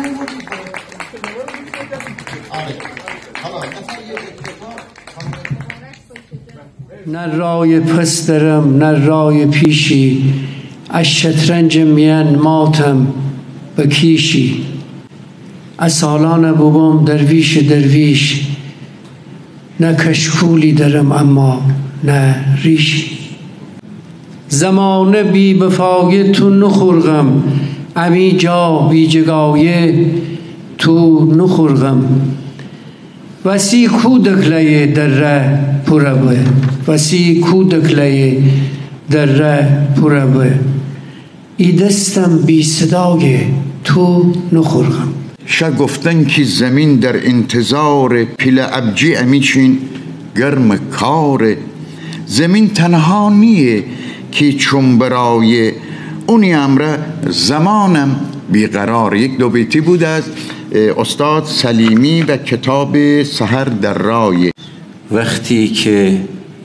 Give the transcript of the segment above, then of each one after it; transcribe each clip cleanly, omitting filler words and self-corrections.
نه رای پس درم نه رای پیشی، از شطرنج میان ماتم به کیشی. از سالان بوبم درویش درویش، نه کشکولی درم اما نه ریشی. زمانه بی وفای تو نخورغم، امی جا بی جگایه تو نخورغم. وسی کودکلای در ره پربه، وسی کودکلای در ره پربه. ای دستم بی صدای تو نخورغم. گفتن که زمین در انتظار پیل ابجی امیچین گرم کاره. زمین تنها نیه که چون برای اونی امره زمانم بیقرار. یک دو بیتی بود از استاد سلیمی و کتاب سحر در رای. وقتی که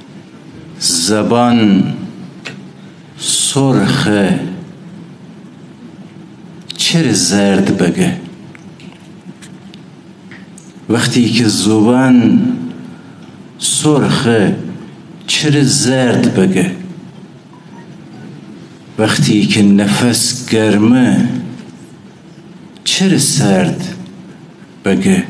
زبان سرخ چرا زرد بگه، وقتی که زبان سرخ چرا زرد بگه، وقتی که نفس گرمه چرا سرد بگه.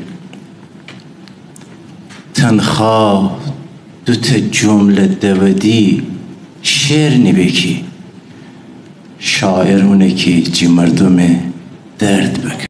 تنخواه دوتا جمله دودی شعر نبکی، شاعر اونه که جی مردم درد بگه.